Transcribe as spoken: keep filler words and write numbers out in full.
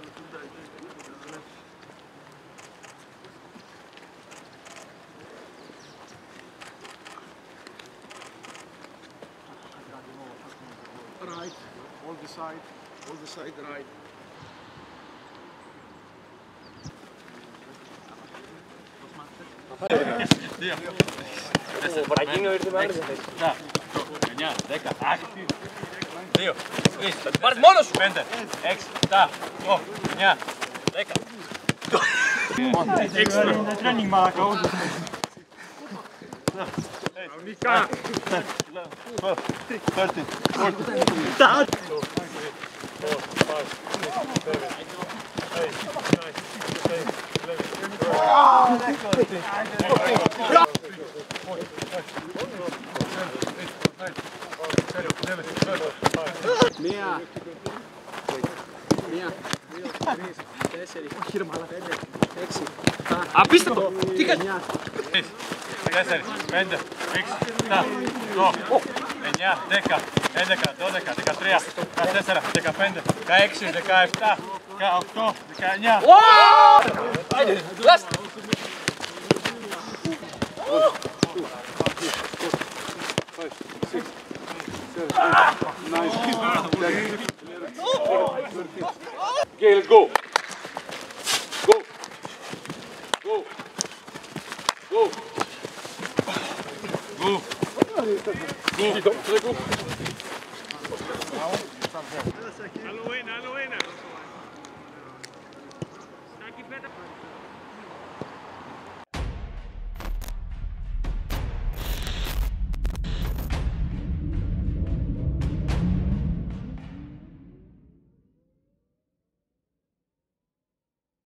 Right, all the side, all the side right. Βραγίνο ήρθε με άρεσε. εννιά, δέκα, δύο, τρεις, πάρεις μόνος σου! πέντε, έξι, επτά, οκτώ, εννιά, δέκα. Έξτρα training μαλάκα όλους. Νικά! thirty, forty. Μία, μία, δύο, τρεις, τέσσερις, πέντε, έξι, επτά, Απίστευτο! Τι εννιά, κάνεις! τέσσερα, πέντε, έξι, επτά, οκτώ, εννιά, δέκα, έντεκα, δώδεκα, δεκατρία, δεκατέσσερα, δεκαπέντε, δεκαέξι, δεκαεπτά, δεκαοκτώ, δεκαεννιά. Άιντε, λάστ! Gail, go! Go! Go! Go! Go! Go! Go! Halloween, Halloween.